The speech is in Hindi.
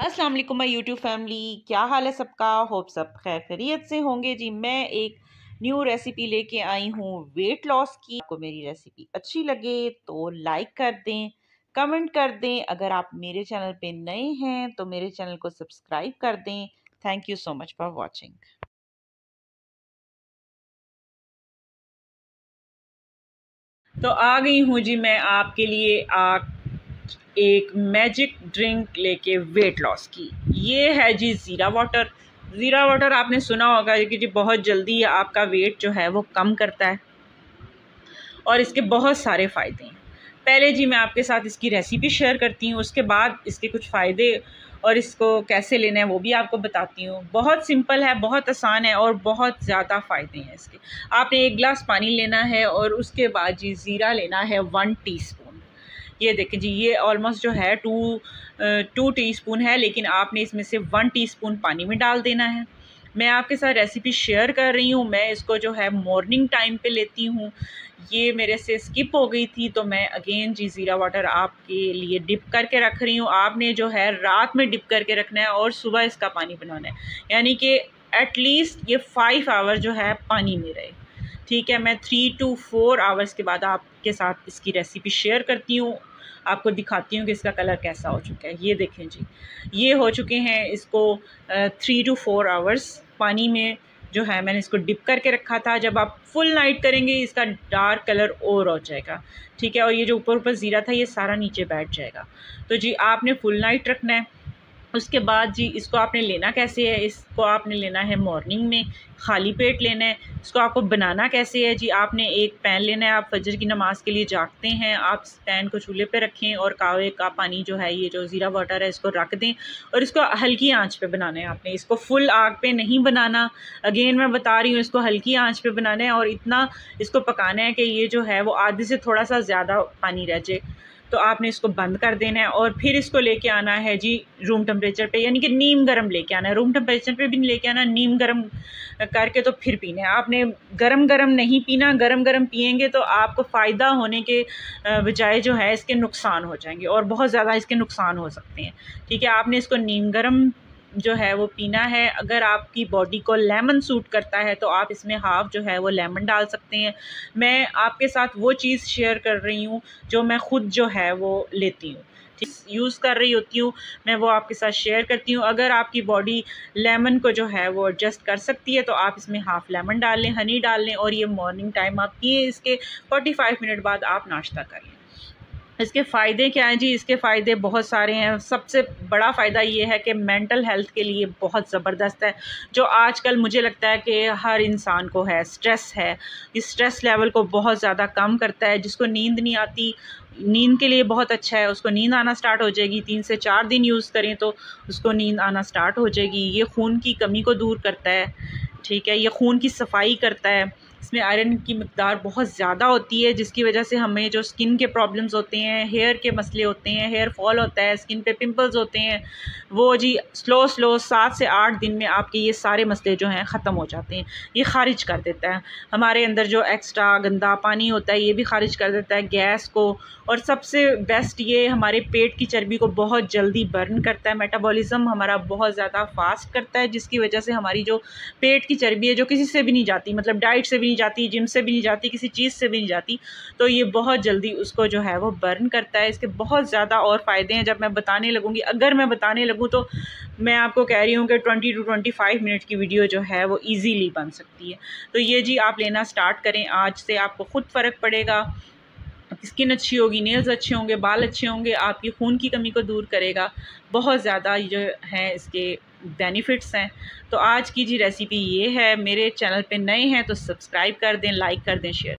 अस्सलाम वालेकुम माय यूट्यूब फैमिली, क्या हाल है सबका। होप सब खैर खैरियत से होंगे जी। मैं एक न्यू रेसिपी लेके आई हूँ वेट लॉस की। आपको मेरी रेसिपी अच्छी लगे तो लाइक कर दें, कमेंट कर दें। अगर आप मेरे चैनल पे नए हैं तो मेरे चैनल को सब्सक्राइब कर दें। Thank you so much for watching. तो आ गई हूँ जी मैं आपके लिए एक मैजिक ड्रिंक लेके वेट लॉस की। ये है जी ज़ीरा वाटर। ज़ीरा वाटर आपने सुना होगा कि जी बहुत जल्दी आपका वेट जो है वो कम करता है और इसके बहुत सारे फ़ायदे हैं। पहले जी मैं आपके साथ इसकी रेसिपी शेयर करती हूँ, उसके बाद इसके कुछ फ़ायदे और इसको कैसे लेना है वो भी आपको बताती हूँ। बहुत सिंपल है, बहुत आसान है और बहुत ज़्यादा फ़ायदे हैं इसके। आपने 1 गिलास पानी लेना है और उसके बाद जी ज़ीरा लेना है 1 टीस्पून। ये देखें जी, ये ऑलमोस्ट जो है टू टीस्पून है, लेकिन आपने इसमें से 1 टीस्पून पानी में डाल देना है। मैं आपके साथ रेसिपी शेयर कर रही हूँ। मैं इसको जो है मॉर्निंग टाइम पे लेती हूँ। ये मेरे से स्किप हो गई थी तो मैं अगेन जी ज़ीरा वाटर आपके लिए डिप करके रख रही हूँ। आपने जो है रात में डिप करके रखना है और सुबह इसका पानी बनाना है, यानी कि एटलीस्ट ये 5 आवर जो है पानी में रहे। ठीक है, मैं 3 to 4 आवर्स के बाद आपके साथ इसकी रेसिपी शेयर करती हूँ, आपको दिखाती हूँ कि इसका कलर कैसा हो चुका है। ये देखें जी, ये हो चुके हैं इसको 3 to 4 आवर्स पानी में जो है मैंने इसको डिप करके रखा था। जब आप फुल नाइट करेंगे इसका डार्क कलर और हो जाएगा। ठीक है, और ये जो ऊपर ऊपर ज़ीरा था ये सारा नीचे बैठ जाएगा। तो जी आपने फुल नाइट रखना है। उसके बाद जी इसको आपने लेना कैसे है, इसको आपने लेना है मॉर्निंग में, खाली पेट लेना है। इसको आपको बनाना कैसे है जी, आपने एक पैन लेना है। आप फजर की नमाज़ के लिए जागते हैं, आप पैन को चूल्हे पे रखें और कावे का पानी जो है, ये जो ज़ीरा वाटर है, इसको रख दें और इसको हल्की आंच पे बनाना है। आपने इसको फुल आग पे नहीं बनाना। अगेन मैं बता रही हूँ, इसको हल्की आंच पे बनाना है और इतना इसको पकाना है कि ये जो है वो आधे से थोड़ा सा ज़्यादा पानी रह जाए। तो आपने इसको बंद कर देना है और फिर इसको लेके आना है जी रूम टेम्परेचर पे, यानी कि नीम गर्म लेके आना है। रूम टेम्परेचर पे भी नहीं लेके आना, नीम गर्म करके तो फिर पीना है। आपने गरम गरम नहीं पीना। गरम गरम पिएंगे तो आपको फ़ायदा होने के बजाय जो है इसके नुकसान हो जाएंगे और बहुत ज़्यादा इसके नुकसान हो सकते हैं। ठीक है, आपने इसको नीम गर्म जो है वो पीना है। अगर आपकी बॉडी को लेमन सूट करता है तो आप इसमें हाफ़ जो है वो लेमन डाल सकते हैं। मैं आपके साथ वो चीज़ शेयर कर रही हूँ जो मैं ख़ुद जो है वो लेती हूँ, यूज़ कर रही होती हूँ, मैं वो आपके साथ शेयर करती हूँ। अगर आपकी बॉडी लेमन को जो है वो एडजस्ट कर सकती है तो आप इसमें हाफ़ लेमन डाल लें, हनी डाल लें और ये मॉर्निंग टाइम आप पिए। इसके 45 मिनट बाद आप नाश्ता कर लें। इसके फ़ायदे क्या हैं जी, इसके फ़ायदे बहुत सारे हैं। सबसे बड़ा फ़ायदा ये है कि मेंटल हेल्थ के लिए बहुत ज़बरदस्त है। जो आजकल मुझे लगता है कि हर इंसान को है, स्ट्रेस है, इस स्ट्रेस लेवल को बहुत ज़्यादा कम करता है। जिसको नींद नहीं आती, नींद के लिए बहुत अच्छा है, उसको नींद आना स्टार्ट हो जाएगी। 3 से 4 दिन यूज़ करें तो उसको नींद आना स्टार्ट हो जाएगी। ये खून की कमी को दूर करता है। ठीक है, ये खून की सफाई करता है। इसमें आयरन की मिक़दार बहुत ज़्यादा होती है, जिसकी वजह से हमें जो स्किन के प्रॉब्लम्स होते हैं, हेयर के मसले होते हैं, हेयर फॉल होता है, स्किन पे पिंपल्स होते हैं, वो जी स्लो 7 से 8 दिन में आपके ये सारे मसले जो हैं ख़त्म हो जाते हैं। ये ख़ारिज कर देता है हमारे अंदर जो एक्स्ट्रा गंदा पानी होता है, ये भी ख़ारिज कर देता है गैस को। और सबसे बेस्ट ये हमारे पेट की चर्बी को बहुत जल्दी बर्न करता है। मेटाबॉलिज़्म हमारा बहुत ज़्यादा फास्ट करता है, जिसकी वजह से हमारी जो पेट की चर्बी है, जो किसी से भी नहीं जाती, मतलब डाइट से भी नहीं जाती, जिम से भी नहीं जाती, किसी चीज़ से भी नहीं जाती, तो ये बहुत जल्दी उसको जो है वो बर्न करता है। इसके बहुत ज़्यादा और फ़ायदे हैं। जब मैं बताने लगूँगी, अगर मैं बताने लगूँ तो मैं आपको कह रही हूँ कि 20 to 25 मिनट की वीडियो जो है वो ईज़िली बन सकती है। तो ये जी आप लेना स्टार्ट करें आज से, आपको ख़ुद फ़र्क पड़ेगा। स्किन अच्छी होगी, नेल्स अच्छे होंगे, बाल अच्छे होंगे, आपकी खून की कमी को दूर करेगा। बहुत ज़्यादा जो है इसके बेनिफिट्स हैं। तो आज की जी रेसिपी ये है। मेरे चैनल पे नए हैं तो सब्सक्राइब कर दें, लाइक कर दें, शेयर